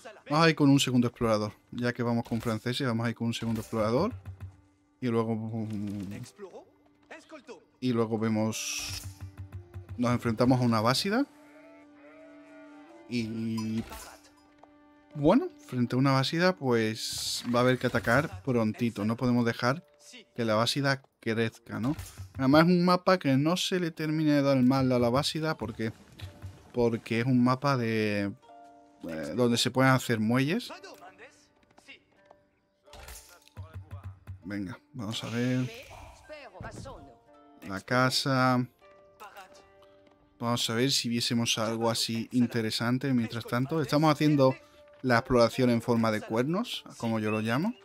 Vamos a ir con un segundo explorador. Ya que vamos con franceses, vamos a ir con un segundo explorador. Y luego... Y luego vemos... Nos enfrentamos a una básida. Y... Bueno, frente a una básida, pues va a haber que atacar prontito. No podemos dejar que la básida crezca, ¿no? Además es un mapa que no se le termine de dar mal a la básida porque es un mapa de donde se pueden hacer muelles. Venga, vamos a ver. La casa. Vamos a ver si viésemos algo así interesante. Mientras tanto, estamos haciendo la exploración en forma de cuernos, como yo lo llamo.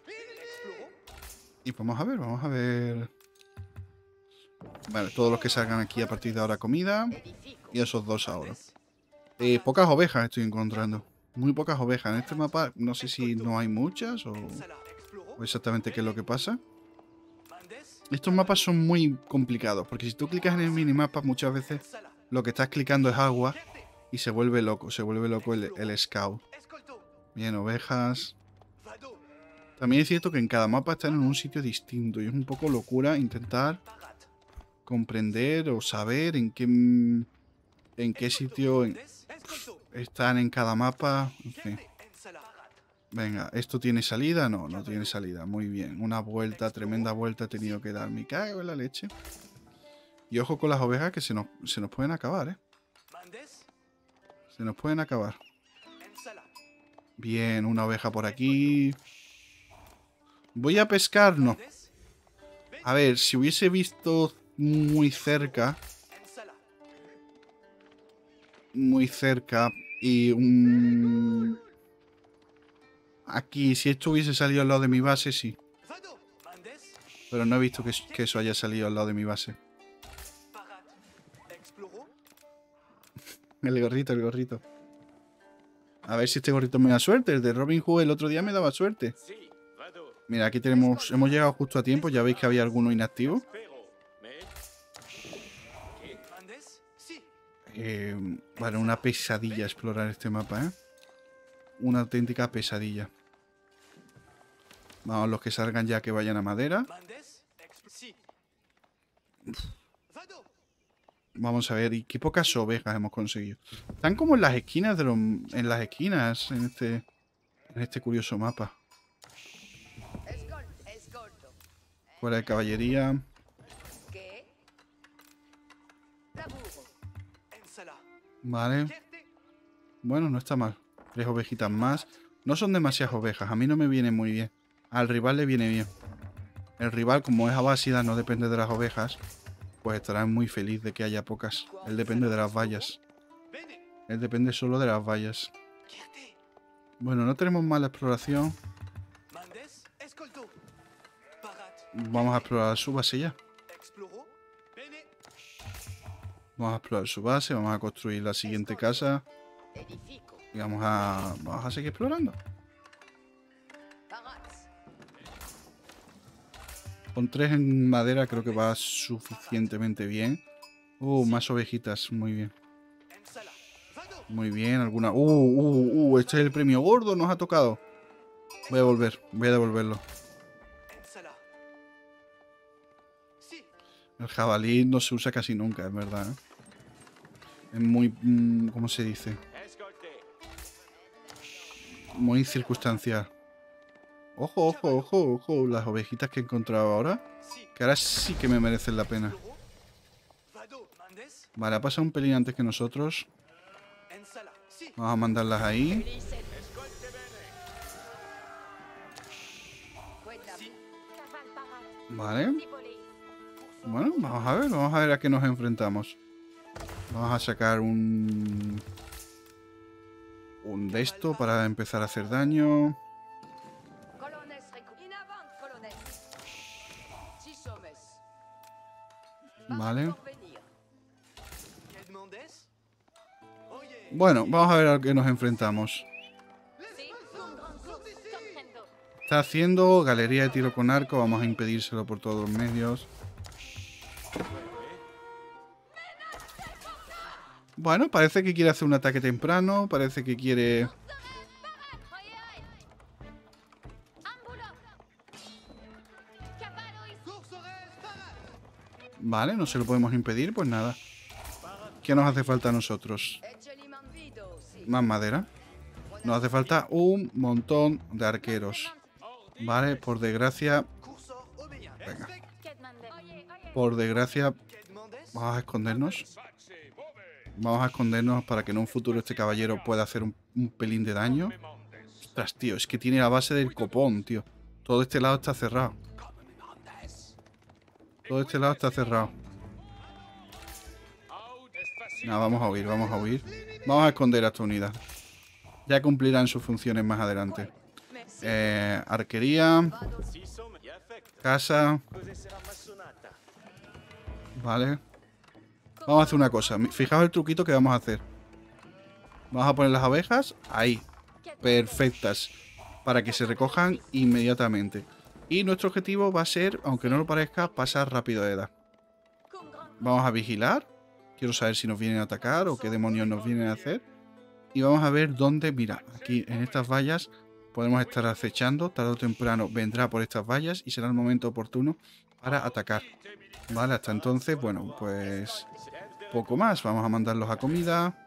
Y vamos a ver. Vale, todos los que salgan aquí a partir de ahora comida. Y esos dos ahora. Pocas ovejas estoy encontrando. Muy pocas ovejas. En este mapa no sé si no hay muchas o exactamente qué es lo que pasa. Estos mapas son muy complicados. Porque si tú clicas en el minimapa muchas veces lo que estás clicando es agua. Y se vuelve loco. Se vuelve loco el scout. Bien, ovejas. También es cierto que en cada mapa están en un sitio distinto. Y es un poco locura intentar comprender o saber en qué sitio están en cada mapa. En fin. Venga, ¿esto tiene salida? No, no tiene salida. Muy bien. Una vuelta, tremenda vuelta he tenido que dar. Me cago en la leche. Y ojo con las ovejas que se nos pueden acabar, ¿eh? Se nos pueden acabar. Bien, una oveja por aquí. ¿Voy a pescar? No. A ver, si hubiese visto muy cerca. Muy cerca. Y un... Aquí, si esto hubiese salido al lado de mi base, sí. Pero no he visto que eso haya salido al lado de mi base. El gorrito, el gorrito. A ver si este gorrito me da suerte. El de Robin Hood el otro día me daba suerte. Mira, aquí tenemos... Hemos llegado justo a tiempo. Ya veis que había alguno inactivo. Vale, una pesadilla explorar este mapa, ¿eh? Una auténtica pesadilla. Vamos, los que salgan ya que vayan a madera. Vamos a ver, y qué pocas ovejas hemos conseguido. Están como en las esquinas en este curioso mapa. Fuera de caballería. Vale. Bueno, no está mal. 3 ovejitas más. No son demasiadas ovejas. A mí no me viene muy bien. Al rival le viene bien. El rival, como es abásida, no depende de las ovejas. Pues estará muy feliz de que haya pocas. Él depende de las vallas. Él depende solo de las vallas. Bueno, no tenemos mala exploración. Vamos a explorar su base ya. Vamos a explorar su base. Vamos a construir la siguiente casa. Y vamos a seguir explorando. Con 3 en madera creo que va suficientemente bien. Más ovejitas. Muy bien. Muy bien. Alguna... este es el premio gordo. Nos ha tocado. Voy a volver. Voy a devolverlo. El jabalí no se usa casi nunca, es verdad, ¿eh? Es muy... ¿cómo se dice? Muy circunstancial. Ojo, ojo, ojo, ojo. Las ovejitas que he encontrado ahora. Que ahora sí que me merecen la pena. Vale, ha pasado un pelín antes que nosotros. Vamos a mandarlas ahí. Vale. Bueno, vamos a ver a qué nos enfrentamos. Vamos a sacar un de esto para empezar a hacer daño. Vale. Bueno, vamos a ver a qué nos enfrentamos. Está haciendo galería de tiro con arco. Vamos a impedírselo por todos los medios. Bueno, parece que quiere hacer un ataque temprano. Parece que quiere Vale, no se lo podemos impedir, pues nada. ¿Qué nos hace falta a nosotros? Más madera. Nos hace falta un montón de arqueros. Vale, por desgracia... Venga. Por desgracia... Vamos a escondernos. Vamos a escondernos para que en un futuro este caballero pueda hacer un pelín de daño. Ostras, tío, es que tiene la base del copón, tío. Todo este lado está cerrado. Todo este lado está cerrado. Nada, vamos a huir, vamos a huir. Vamos a esconder a esta unidad. Ya cumplirán sus funciones más adelante. Arquería. Casa. Vale. Vamos a hacer una cosa. Fijaos el truquito que vamos a hacer. Vamos a poner las abejas ahí. Perfectas. Para que se recojan inmediatamente. Y nuestro objetivo va a ser, aunque no lo parezca, pasar rápido de edad. Vamos a vigilar. Quiero saber si nos vienen a atacar o qué demonios nos vienen a hacer. Y vamos a ver dónde... Mira, aquí en estas vallas podemos estar acechando. Tarde o temprano vendrá por estas vallas y será el momento oportuno para atacar. Vale, hasta entonces, bueno, pues... poco más. Vamos a mandarlos a comida.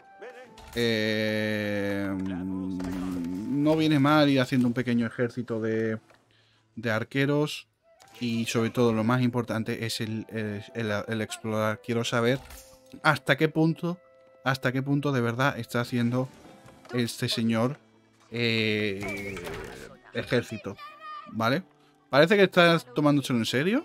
No viene mal ir haciendo un pequeño ejército de arqueros. Y sobre todo, lo más importante es el explorar. Quiero saber hasta qué punto de verdad está haciendo este señor ejército. ¿Vale? Parece que está tomándoselo en serio.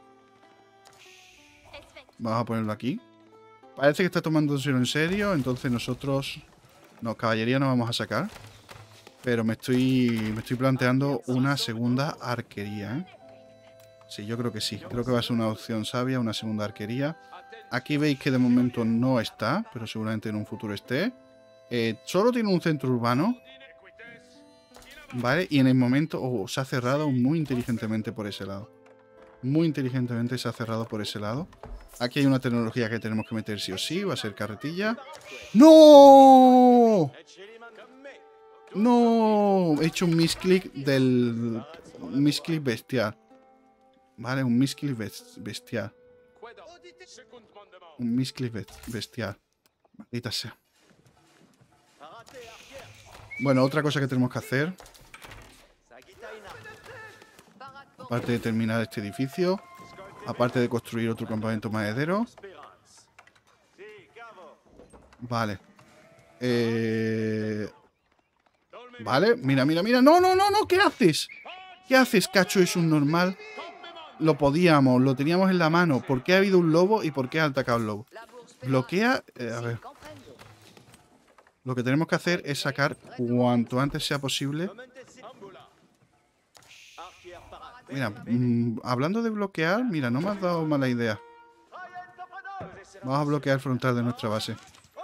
Vamos a ponerlo aquí. Parece que está tomándoselo en serio. Entonces nosotros... No, caballería no vamos a sacar. Pero me estoy planteando una segunda arquería, ¿eh? Sí, yo creo que sí. Creo que va a ser una opción sabia, una segunda arquería. Aquí veis que de momento no está, pero seguramente en un futuro esté. Solo tiene un centro urbano. Vale, y en el momento... se ha cerrado muy inteligentemente por ese lado. Muy inteligentemente se ha cerrado por ese lado. Aquí hay una tecnología que tenemos que meter sí o sí. Va a ser carretilla. ¡No! ¡No! He hecho un misclick del... Un misclick bestial. Vale, un misclick bestial. Un misclick bestial. Maldita sea. Bueno, otra cosa que tenemos que hacer. Aparte de terminar este edificio. Aparte de construir otro campamento maderero. Vale. Vale, mira, mira, mira. ¡No, no, no, no! ¿Qué haces? ¿Qué haces, cacho? Es un normal. Lo podíamos, lo teníamos en la mano. ¿Por qué ha habido un lobo y por qué ha atacado el lobo? Bloquea... a ver. Lo que tenemos que hacer es sacar cuanto antes sea posible. Mira, hablando de bloquear, mira, no me has dado mala idea. Vamos a bloquear el frontal de nuestra base.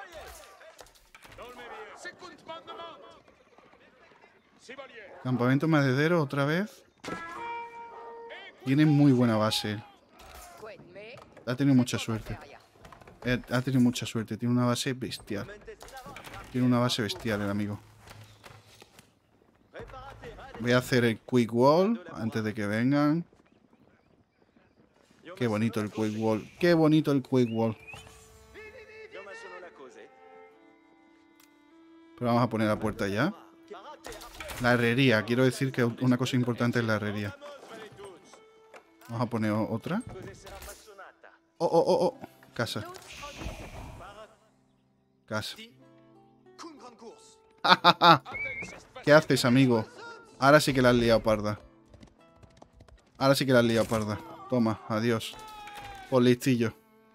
Campamento maderero otra vez. Tiene muy buena base. Ha tenido mucha suerte. Ha tenido mucha suerte. Tiene una base bestial. Tiene una base bestial el amigo. Voy a hacer el quick wall antes de que vengan. Qué bonito el quick wall. Qué bonito el quick wall. Pero vamos a poner la puerta ya. La herrería. Quiero decir que una cosa importante es la herrería. Vamos a poner otra. Oh, oh, oh, oh. Casa. Casa. ¿Qué haces, amigo? Ahora sí que la has liado parda. Ahora sí que la has liado parda. Toma, adiós. Por listillo.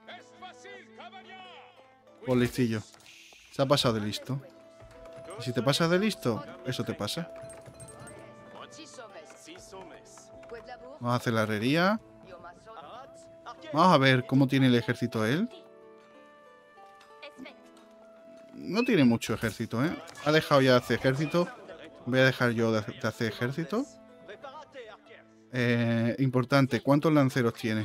Por listillo. Se ha pasado de listo. Y si te pasas de listo, eso te pasa. Vamos a hacer la herrería. Vamos a ver cómo tiene el ejército él. No tiene mucho ejército, ¿eh? Ha dejado ya de hacer ejército. Voy a dejar yo de hacer ejército. Importante, ¿cuántos lanceros tiene?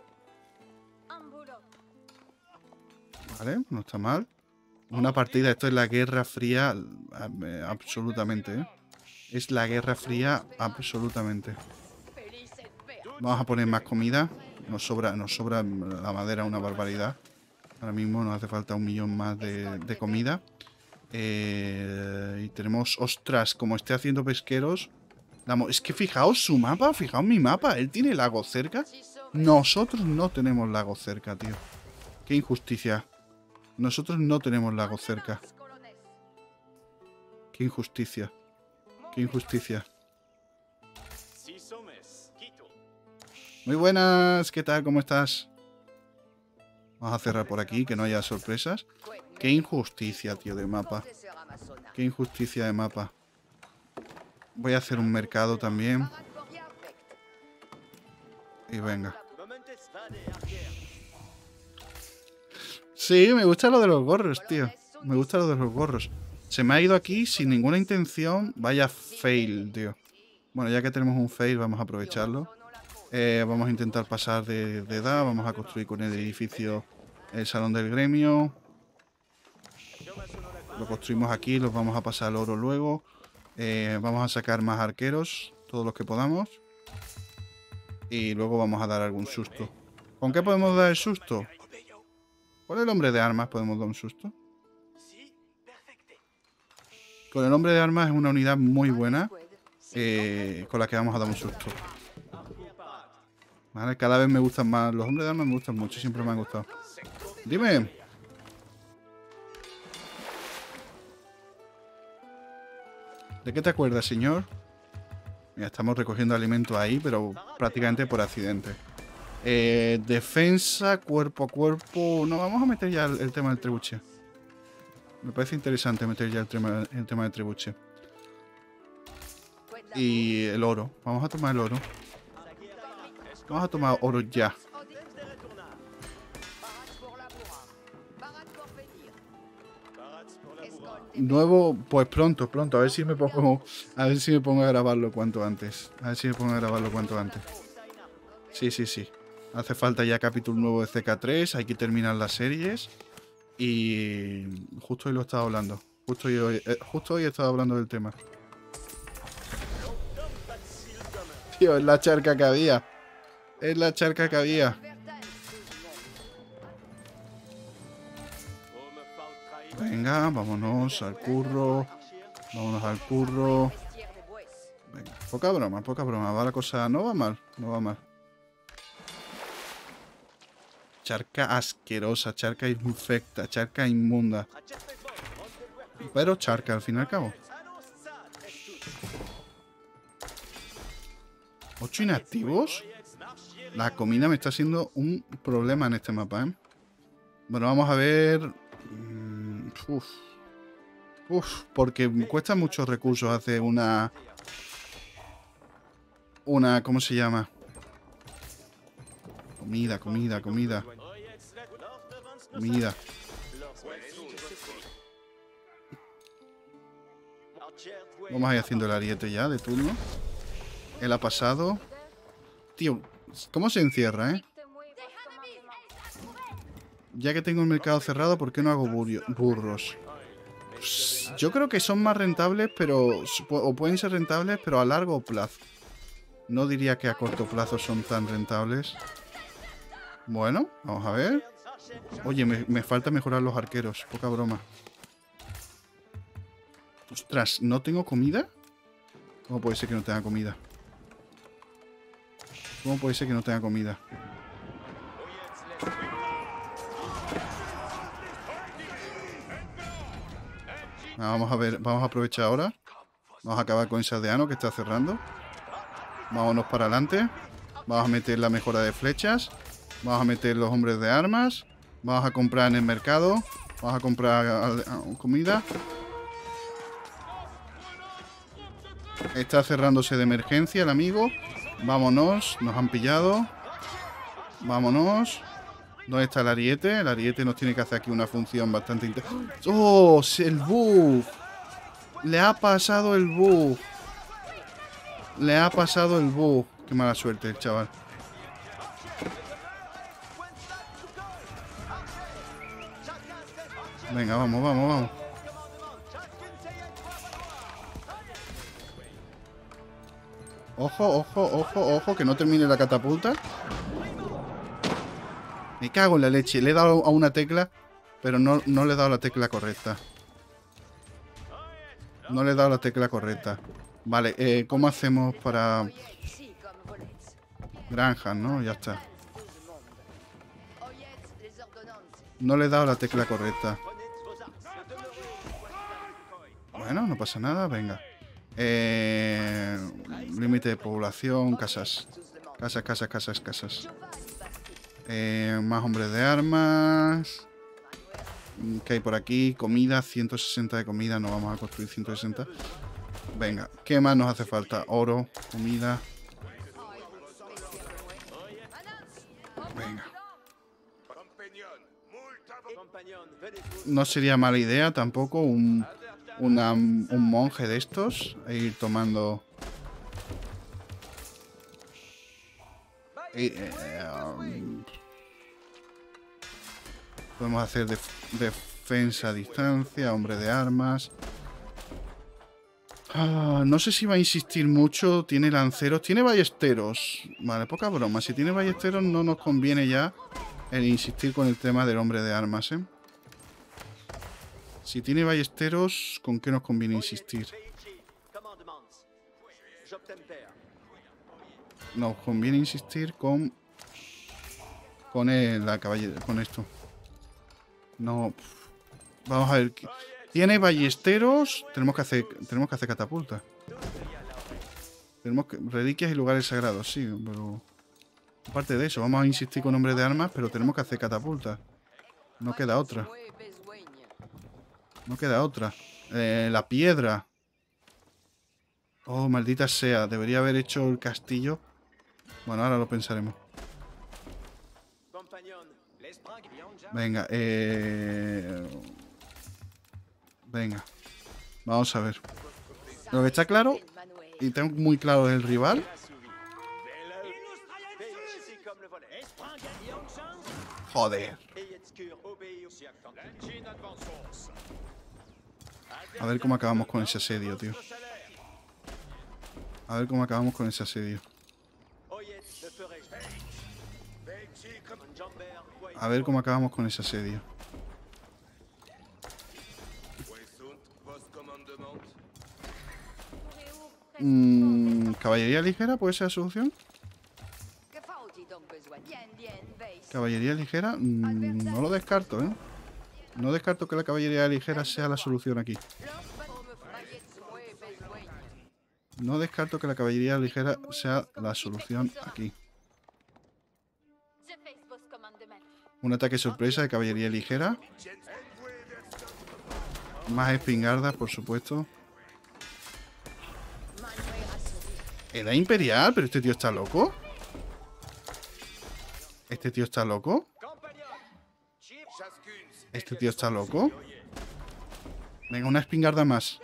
Vale, no está mal. Una partida, esto es la Guerra Fría absolutamente, ¿eh? Es la Guerra Fría absolutamente. Vamos a poner más comida. Nos sobra la madera una barbaridad. Ahora mismo nos hace falta 1 millón más de comida. Y tenemos... Ostras, como esté haciendo pesqueros... Es que fijaos su mapa, fijaos mi mapa. Él tiene lago cerca. Nosotros no tenemos lago cerca, tío. Qué injusticia. Nosotros no tenemos lago cerca. Qué injusticia. Qué injusticia. Muy buenas, ¿qué tal? ¿Cómo estás? Vamos a cerrar por aquí, que no haya sorpresas. Qué injusticia, tío, de mapa. Qué injusticia de mapa. Voy a hacer un mercado también. Y venga. Sí, me gusta lo de los gorros, tío. Me gusta lo de los gorros. Se me ha ido aquí sin ninguna intención. Vaya fail, tío. Bueno, ya que tenemos un fail, vamos a aprovecharlo. Vamos a intentar pasar de edad. Vamos a construir con el edificio el salón del gremio. Lo construimos aquí. Los vamos a pasar al oro luego. Vamos a sacar más arqueros. Todos los que podamos. Y luego vamos a dar algún susto. ¿Con qué podemos dar el susto? Con el hombre de armas podemos dar un susto. Con el hombre de armas es una unidad muy buena. Con la que vamos a dar un susto. Vale, cada vez me gustan más. Los hombres de armas me gustan mucho. Siempre me han gustado. Dime. ¿De qué te acuerdas, señor? Mira, estamos recogiendo alimentos ahí, pero prácticamente por accidente. Defensa, cuerpo a cuerpo. No, vamos a meter ya el tema del trebuche. Me parece interesante meter ya el tema del trebuche. Y el oro. Vamos a tomar el oro. Vamos a tomar oro ya. Nuevo, pues pronto. A ver si me pongo a grabarlo cuanto antes. Sí. Hace falta ya capítulo nuevo de CK3. Hay que terminar las series. Y justo hoy lo estaba hablando. Justo hoy he estado hablando del tema. Tío, es la charca que había. Venga, vámonos al curro. Venga, poca broma. Va la cosa, no va mal. Charca asquerosa, charca infecta, charca inmunda. Pero charca al fin y al cabo. 8 inactivos. La comida me está haciendo un problema en este mapa, ¿eh? Bueno, vamos a ver. Porque me cuesta muchos recursos hacer una... ¿Cómo se llama? Comida. Vamos a ir haciendo el ariete ya de turno. Él ha pasado. Tío, ¿cómo se encierra, Ya que tengo el mercado cerrado, ¿por qué no hago burros? Yo creo que son más rentables, pero... O pueden ser rentables, pero a largo plazo. No diría que a corto plazo son tan rentables. Bueno, vamos a ver. Oye, me falta mejorar los arqueros. Poca broma. Ostras, ¿no tengo comida? ¿Cómo puede ser que no tenga comida? Vamos a ver, vamos a aprovechar ahora. Vamos a acabar con ese aldeano que está cerrando. Vámonos para adelante. Vamos a meter la mejora de flechas. Vamos a meter los hombres de armas. Vamos a comprar en el mercado. Vamos a comprar comida. Está cerrándose de emergencia el amigo. Vámonos. Nos han pillado. Vámonos. ¿Dónde está el ariete? El ariete nos tiene que hacer aquí una función bastante interesante. ¡Oh! El buff. Le ha pasado el buff. Qué mala suerte el chaval. Venga, vamos. Ojo, que no termine la catapulta. Me cago en la leche. Le he dado a una tecla, pero no le he dado la tecla correcta. No le he dado la tecla correcta. Vale, ¿cómo hacemos para... granjas, ¿no? Ya está. No le he dado la tecla correcta. Bueno, no pasa nada, venga. Límite de población, casas. Casas. Más hombres de armas. ¿Qué hay por aquí? Comida, 160 de comida. No vamos a construir 160. Venga, ¿qué más nos hace falta? Oro, comida. Venga. No sería mala idea tampoco un monje de estos e ir tomando... podemos hacer defensa a distancia, hombre de armas. No sé si va a insistir mucho. Tiene lanceros, tiene ballesteros. Vale, poca broma. Si tiene ballesteros no nos conviene ya el insistir con el tema del hombre de armas, ¿eh? Si tiene ballesteros, ¿con qué nos conviene insistir? Nos conviene insistir con la caballera, con esto. No. Vamos a ver. Tiene ballesteros. Tenemos que hacer catapulta. Tenemos reliquias y lugares sagrados, sí, pero... aparte de eso, vamos a insistir con hombres de armas, pero tenemos que hacer catapulta. No queda otra. No queda otra. La piedra. Oh, maldita sea. Debería haber hecho el castillo. Bueno, ahora lo pensaremos. Venga, venga. Vamos a ver. Lo que está claro, y tengo muy claro el rival. Joder. A ver cómo acabamos con ese asedio, tío. A ver cómo acabamos con ese asedio. A ver cómo acabamos con ese asedio. ¿Caballería ligera puede ser la solución? ¿Caballería ligera? No lo descarto, ¿eh? No descarto que la caballería ligera sea la solución aquí. No descarto que la caballería ligera sea la solución aquí. Un ataque sorpresa de caballería ligera. Más espingardas, por supuesto. Edad imperial, pero este tío está loco. ¿Este tío está loco? ¿Este tío está loco? Venga, una espingarda más.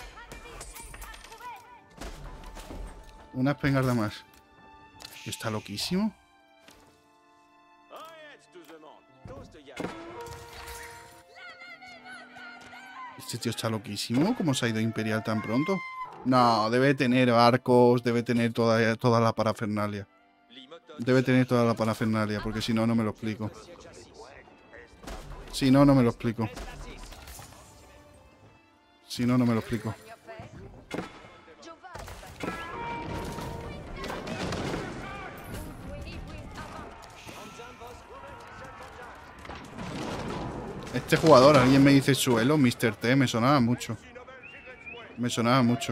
Una espingarda más. ¿Está loquísimo? Este tío está loquísimo. ¿Cómo se ha ido imperial tan pronto? No, debe tener arcos, debe tener toda la parafernalia. Debe tener toda la parafernalia, porque si no, no me lo explico. Si no, no me lo explico. Si no, no me lo explico. Este jugador, alguien me dice suelo, Mr. T, me sonaba mucho. Me sonaba mucho.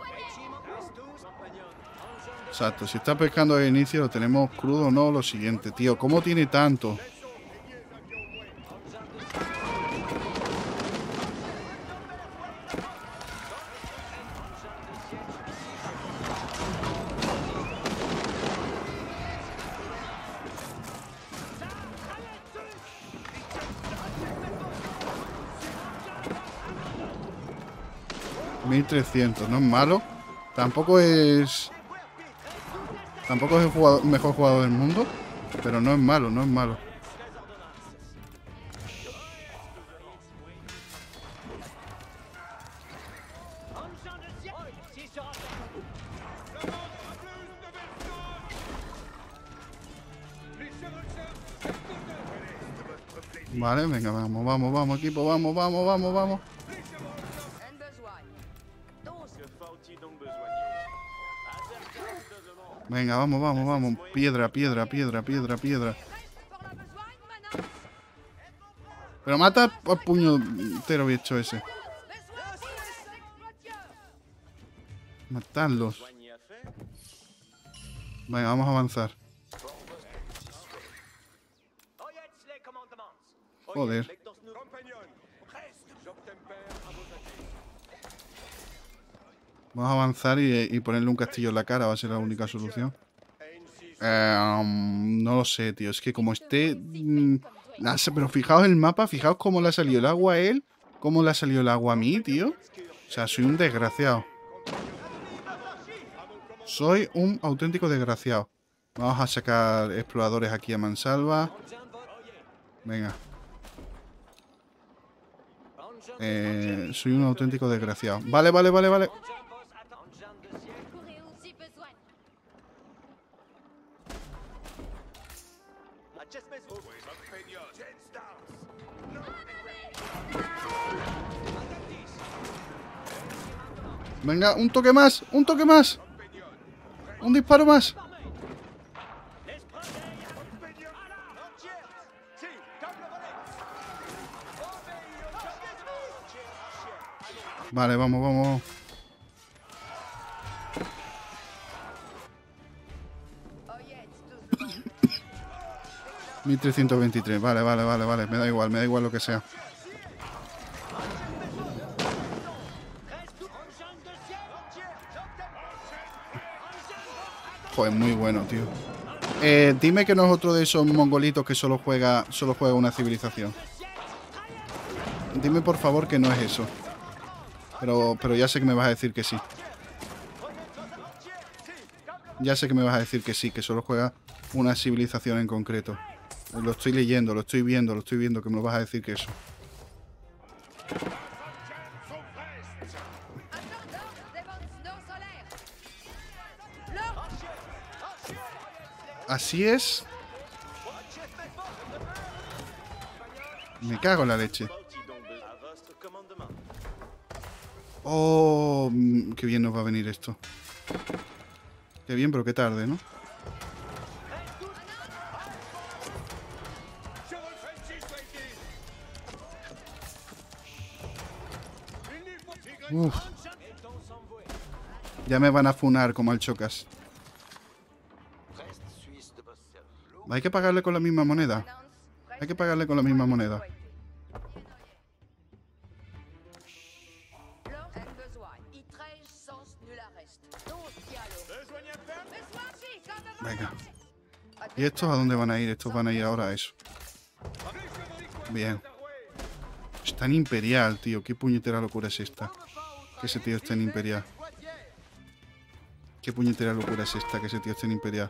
Exacto, si está pescando de inicio, lo tenemos crudo o no, lo siguiente. Tío, ¿cómo tiene tanto? $1300, no es malo. Tampoco es el mejor jugador del mundo, pero no es malo, no es malo. Vale, venga, vamos, vamos, vamos, equipo, vamos, vamos, vamos, vamos. Venga, vamos, vamos, vamos. Piedra, piedra, piedra, piedra, piedra. Pero mata al puñetero bicho ese. Matadlos. Venga, vamos a avanzar. Joder. Vamos a avanzar y ponerle un castillo en la cara. Va a ser la única solución. No lo sé, tío. Es que como esté... pero fijaos el mapa. Fijaos cómo le ha salido el agua a él. Cómo le ha salido el agua a mí, tío. O sea, soy un desgraciado. Soy un auténtico desgraciado. Vamos a sacar exploradores aquí a mansalva. Venga. Soy un auténtico desgraciado. Vale, vale, vale, vale. Venga, un toque más, un toque más. Un disparo más. Vale, vamos, vamos. 1323, vale, vale, vale, vale. Me da igual lo que sea. Joder, muy bueno, tío. Dime que no es otro de esos mongolitos que solo juega una civilización. Dime por favor que no es eso. Pero ya sé que me vas a decir que sí. Ya sé que me vas a decir que sí, que solo juega una civilización en concreto. Lo estoy leyendo, lo estoy viendo, que me lo vas a decir que eso. Así es. Me cago en la leche. Oh, qué bien nos va a venir esto. Qué bien, pero qué tarde, ¿no? Uf. Ya me van a funar como al Chocas. Hay que pagarle con la misma moneda. Hay que pagarle con la misma moneda. Venga. ¿Y estos a dónde van a ir? Estos van a ir ahora a eso. Bien. Es tan imperial, tío. ¿Qué puñetera locura es esta? Que ese tío esté en imperial. ¿Qué puñetera locura es esta? Que ese tío esté en imperial.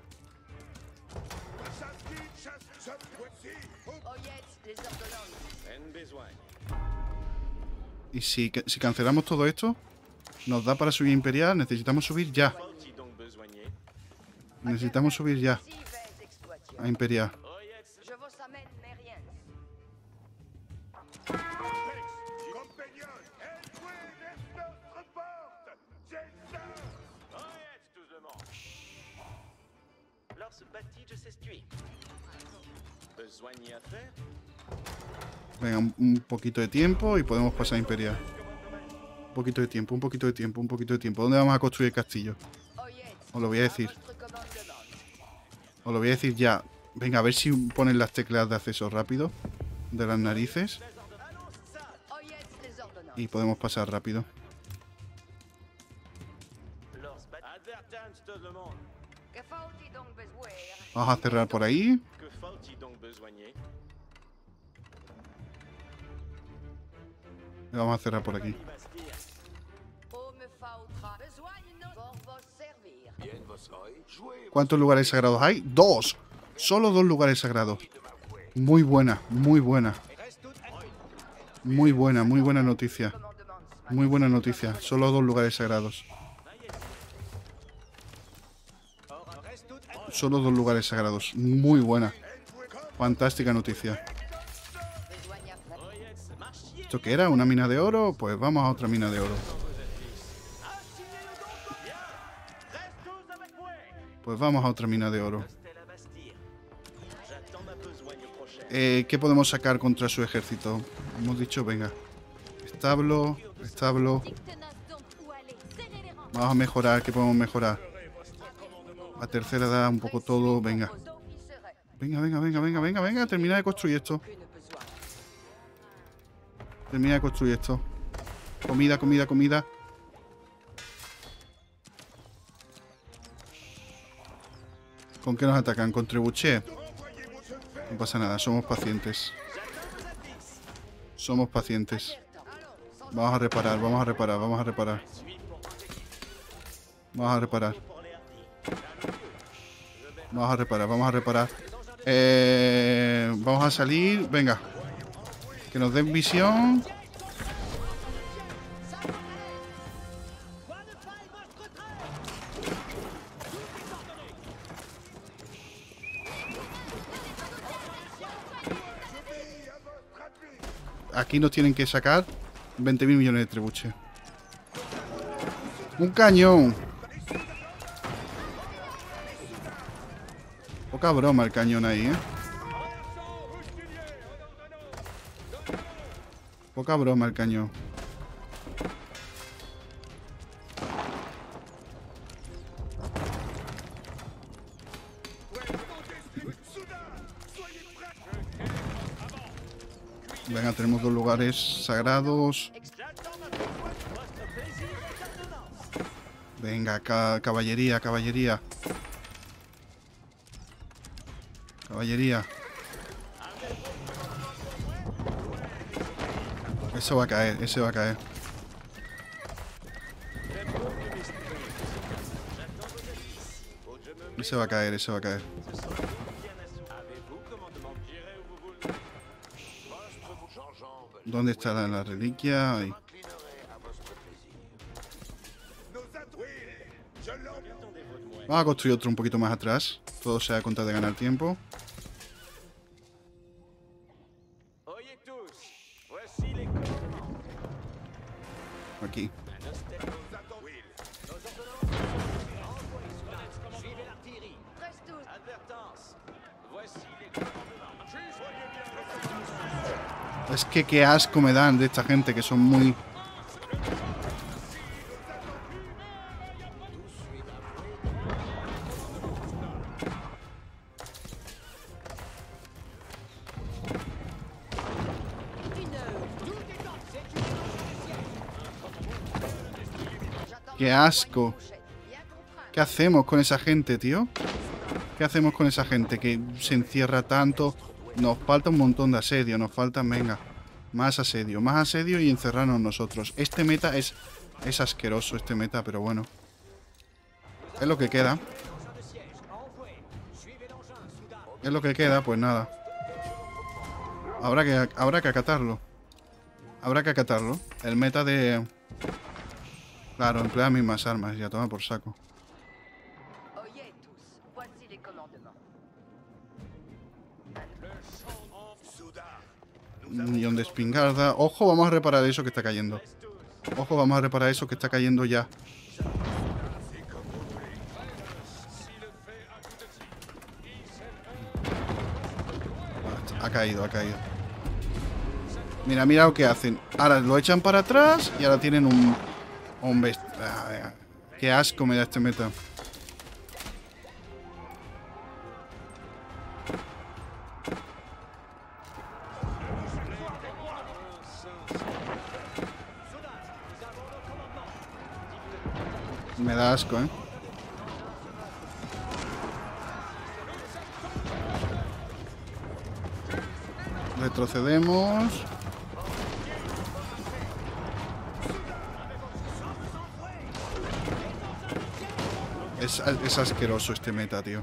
Y si cancelamos todo esto, nos da para subir imperial. Necesitamos subir ya. Necesitamos subir ya a imperial. Venga, un poquito de tiempo y podemos pasar a imperial. Un poquito de tiempo, un poquito de tiempo, un poquito de tiempo. ¿Dónde vamos a construir el castillo? Os lo voy a decir. Os lo voy a decir ya. Venga, a ver si ponen las teclas de acceso rápido de las narices. Y podemos pasar rápido. Vamos a cerrar por ahí. Y vamos a cerrar por aquí. ¿Cuántos lugares sagrados hay? ¡2! Solo 2 lugares sagrados. Muy buena, muy buena. Muy buena, muy buena noticia. Muy buena noticia. Solo 2 lugares sagrados. Solo 2 lugares sagrados. Muy buena. Fantástica noticia. ¿Esto qué era? ¿Una mina de oro? Pues vamos a otra mina de oro. Pues vamos a otra mina de oro. ¿Qué podemos sacar contra su ejército? Hemos dicho, venga. Establo, establo. Vamos a mejorar, ¿qué podemos mejorar? La tercera da un poco todo, venga. Venga, venga, venga, venga, venga, venga. Termina de construir esto. Termina de construir esto. Comida, comida, comida. ¿Con qué nos atacan? ¿Con trebuchet? No pasa nada, somos pacientes. Somos pacientes. Vamos a reparar, vamos a reparar, vamos a reparar. Vamos a reparar. Vamos a reparar, vamos a reparar. Vamos a salir. Venga. Que nos den visión. Aquí nos tienen que sacar 20.000 millones de trebuches. ¡Un cañón! Poca broma el cañón ahí, ¿eh? Poca broma el cañón. Venga, tenemos dos lugares sagrados. Venga, caballería, caballería. Caballería. Eso va a caer, ese va a caer. Ese va a caer, ese va a caer. ¿Dónde está la reliquia? Ahí. Vamos a construir otro un poquito más atrás. Todo sea a contra de ganar tiempo. Aquí. Es que qué asco me dan de esta gente que son muy... ¡Qué asco! ¿Qué hacemos con esa gente, tío? ¿Qué hacemos con esa gente que se encierra tanto? Nos falta un montón de asedio, nos faltan, venga, más asedio y encerrarnos nosotros. Este meta es asqueroso, este meta, pero bueno. Es lo que queda. Es lo que queda, pues nada. Habrá que acatarlo. Habrá que acatarlo. El meta de... Claro, emplea mismas armas, ya toma por saco. Un millón de espingarda. Ojo, vamos a reparar eso que está cayendo. Ojo, vamos a reparar eso que está cayendo ya. Ha caído, ha caído. Mira, mira lo que hacen. Ahora lo echan para atrás y ahora tienen un qué asco me da este meta. Me da asco, ¿eh? Retrocedemos. Es asqueroso este meta, tío.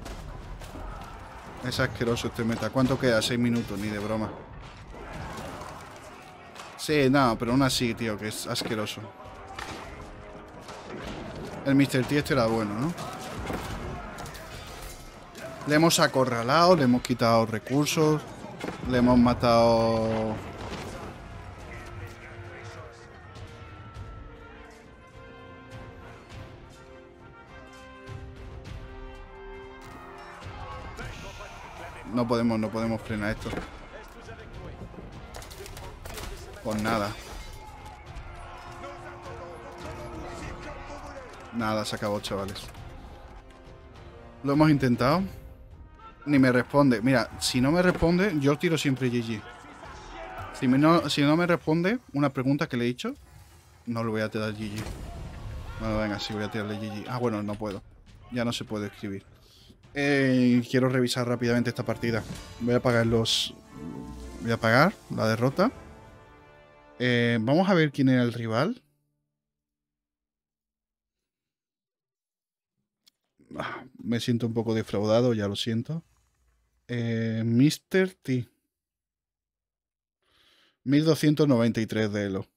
Es asqueroso este meta. ¿Cuánto queda? 6 minutos, ni de broma. Sí, no, pero aún así, tío, que es asqueroso. El Mr. T este era bueno, ¿no? Le hemos acorralado, le hemos quitado recursos, le hemos matado No podemos frenar esto. Pues nada. Nada, se acabó, chavales. Lo hemos intentado. Ni me responde. Mira, si no me responde, yo tiro siempre GG. Si no me responde una pregunta que le he hecho, no le voy a tirar GG. Bueno, venga, sí voy a tirarle GG. Ah, bueno, no puedo. Ya no se puede escribir. Quiero revisar rápidamente esta partida. Voy a apagar Voy a apagar la derrota. Vamos a ver quién era el rival. Me siento un poco defraudado, ya lo siento. Mr. T. 1293 de Elo.